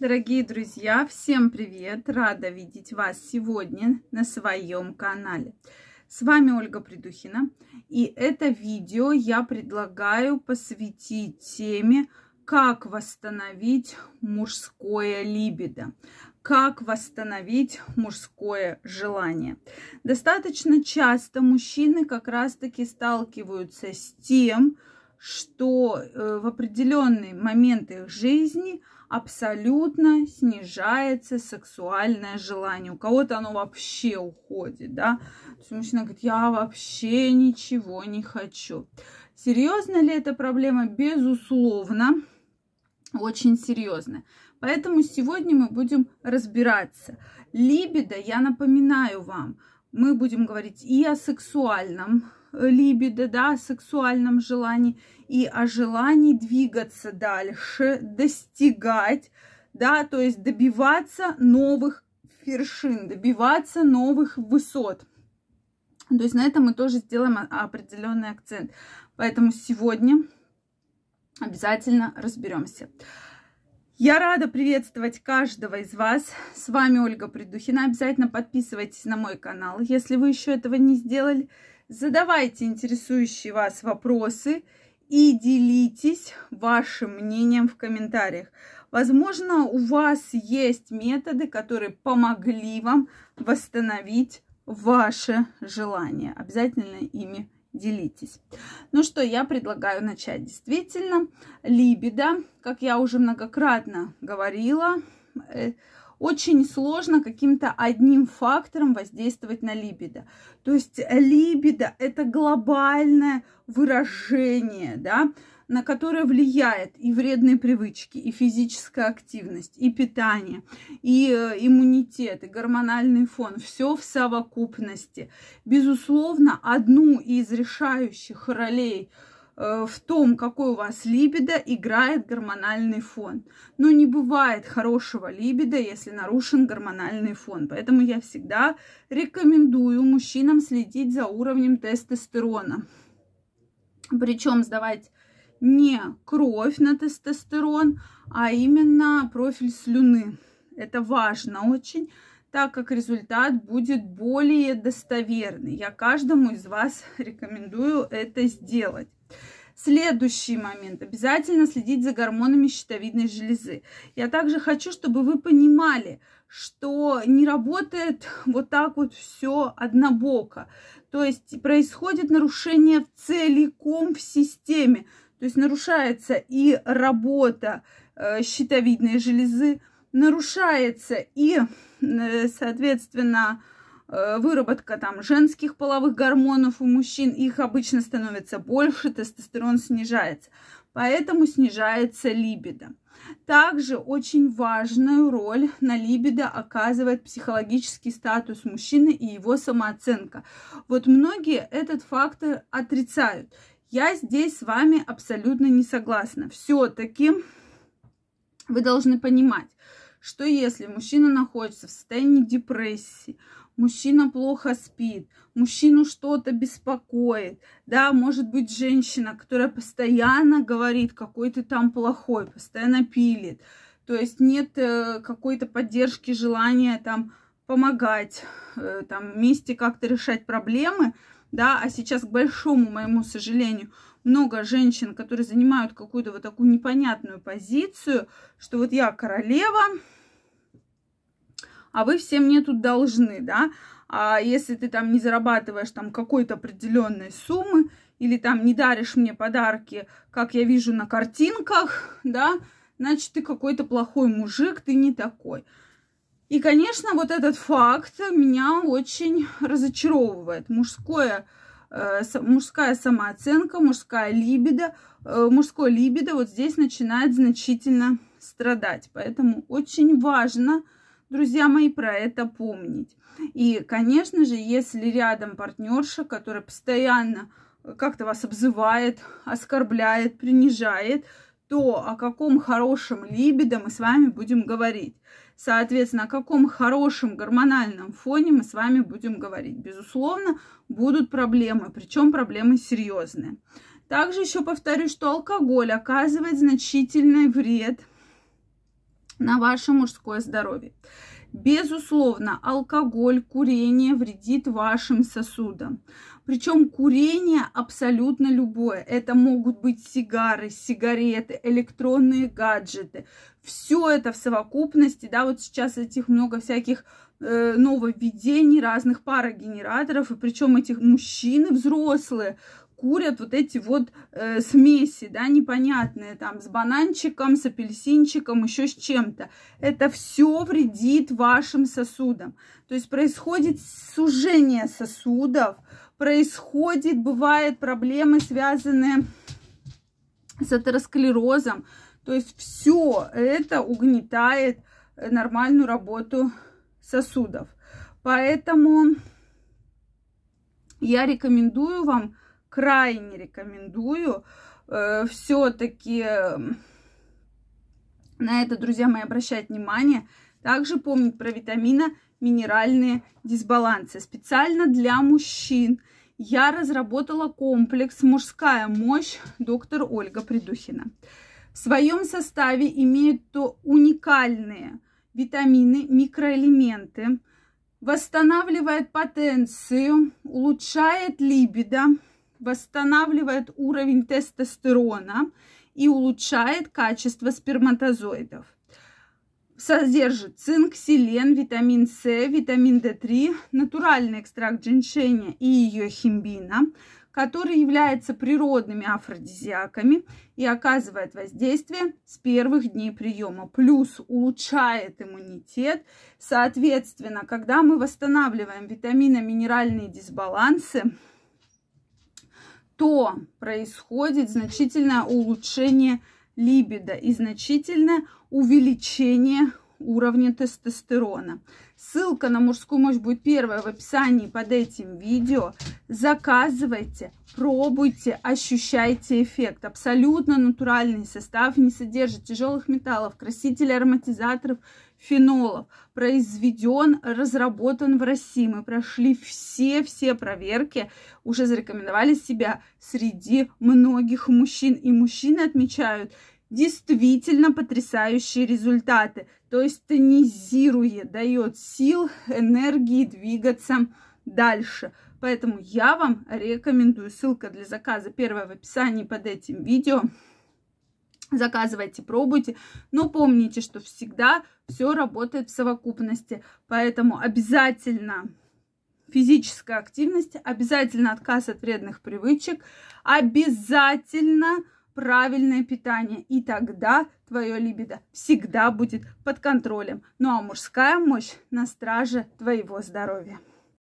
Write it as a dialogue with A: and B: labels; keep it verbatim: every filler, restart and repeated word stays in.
A: Дорогие друзья, всем привет! Рада видеть вас сегодня на своем канале. С вами Ольга Придухина, и это видео я предлагаю посвятить теме, как восстановить мужское либидо, как восстановить мужское желание. Достаточно часто мужчины как раз-таки сталкиваются с тем, что в определенные моменты их жизни абсолютно снижается сексуальное желание. У кого-то оно вообще уходит, да. То есть мужчина говорит, я вообще ничего не хочу. Серьезно ли эта проблема? Безусловно, очень серьезная. Поэтому сегодня мы будем разбираться. Либидо, я напоминаю вам, мы будем говорить и о сексуальном либидо, да, о сексуальном желании, и о желании двигаться дальше, достигать, да, то есть добиваться новых вершин, добиваться новых высот. То есть на этом мы тоже сделаем определенный акцент. Поэтому сегодня обязательно разберемся. Я рада приветствовать каждого из вас. С вами Ольга Придухина. Обязательно подписывайтесь на мой канал, если вы еще этого не сделали. Задавайте интересующие вас вопросы и делитесь вашим мнением в комментариях. Возможно, у вас есть методы, которые помогли вам восстановить ваше желание. Обязательно ими делитесь. Ну что, я предлагаю начать. Действительно, либидо, как я уже многократно говорила, очень сложно каким-то одним фактором воздействовать на либидо. То есть либидо – это глобальное выражение, да, на которое влияет и вредные привычки, и физическая активность, и питание, и иммунитет, и гормональный фон. Все в совокупности. Безусловно, одну из решающих ролей в том, какой у вас либидо, играет гормональный фон. Но не бывает хорошего либидо, если нарушен гормональный фон. Поэтому я всегда рекомендую мужчинам следить за уровнем тестостерона. Причем сдавать не кровь на тестостерон, а именно профиль слюны. Это важно очень, так как результат будет более достоверный. Я каждому из вас рекомендую это сделать. Следующий момент. Обязательно следить за гормонами щитовидной железы. Я также хочу, чтобы вы понимали, что не работает вот так вот все однобоко. То есть происходит нарушение целиком в системе. То есть нарушается и работа э, щитовидной железы, нарушается и, э, соответственно, э, выработка там женских половых гормонов у мужчин. Их обычно становится больше, тестостерон снижается. Поэтому снижается либидо. Также очень важную роль на либидо оказывает психологический статус мужчины и его самооценка. Вот многие этот фактор отрицают. Я здесь с вами абсолютно не согласна. Все-таки вы должны понимать, что если мужчина находится в состоянии депрессии, мужчина плохо спит, мужчину что-то беспокоит, да, может быть женщина, которая постоянно говорит, какой ты там плохой, постоянно пилит, то есть нет э, какой-то поддержки, желания там помогать, э, там вместе как-то решать проблемы, да, а сейчас, к большому моему сожалению, много женщин, которые занимают какую-то вот такую непонятную позицию, что вот я королева, а вы все мне тут должны, да, а если ты там не зарабатываешь там какой-то определенной суммы или там не даришь мне подарки, как я вижу на картинках, да, значит, ты какой-то плохой мужик, ты не такой. И, конечно, вот этот факт меня очень разочаровывает. Мужское, э, мужская самооценка, мужская либидо, э, мужское либидо вот здесь начинает значительно страдать. Поэтому очень важно, друзья мои, про это помнить. И, конечно же, если рядом партнерша, которая постоянно как-то вас обзывает, оскорбляет, принижает, то о каком хорошем либидо мы с вами будем говорить. Соответственно, о каком хорошем гормональном фоне мы с вами будем говорить. Безусловно, будут проблемы, причем проблемы серьезные. Также еще повторюсь, что алкоголь оказывает значительный вред на ваше мужское здоровье. Безусловно, алкоголь, курение вредит вашим сосудам. Причем курение абсолютно любое. Это могут быть сигары, сигареты, электронные гаджеты. Все это в совокупности, да, вот сейчас этих много всяких э, нововведений, разных парогенераторов. И причем этих мужчины взрослые курят вот эти вот э, смеси, да, непонятные, там, с бананчиком, с апельсинчиком, еще с чем-то. Это все вредит вашим сосудам. То есть происходит сужение сосудов, происходит, бывают проблемы, связанные с атеросклерозом. То есть все это угнетает нормальную работу сосудов. Поэтому я рекомендую вам, крайне рекомендую э, все-таки э, на это, друзья мои, обращать внимание. Также помнить про витамино-минеральные дисбалансы. Специально для мужчин я разработала комплекс «Мужская мощь» доктор Ольга Придухина. В своем составе имеют то уникальные витамины, микроэлементы, восстанавливает потенцию, улучшает либидо, восстанавливает уровень тестостерона и улучшает качество сперматозоидов. Содержит цинк, селен, витамин С, витамин Д три, натуральный экстракт женьшеня и йохимбина, который является природными афродизиаками и оказывает воздействие с первых дней приема. Плюс улучшает иммунитет. Соответственно, когда мы восстанавливаем витамино-минеральные дисбалансы, то происходит значительное улучшение либидо и значительное увеличение уровня тестостерона. Ссылка на мужскую мощь будет первая в описании под этим видео. Заказывайте, пробуйте, ощущайте эффект. Абсолютно натуральный состав, не содержит тяжелых металлов, красителей, ароматизаторов, фенолов. Произведен, разработан в России. Мы прошли все-все проверки, уже зарекомендовали себя среди многих мужчин. И мужчины отмечают действительно потрясающие результаты. То есть тонизирует, дает сил, энергии двигаться дальше. Поэтому я вам рекомендую. Ссылка для заказа первая в описании под этим видео. Заказывайте, пробуйте. Но помните, что всегда все работает в совокупности. Поэтому обязательно физическая активность, обязательно отказ от вредных привычек, обязательно правильное питание. И тогда твое либидо всегда будет под контролем. Ну а мужская мощь на страже твоего здоровья.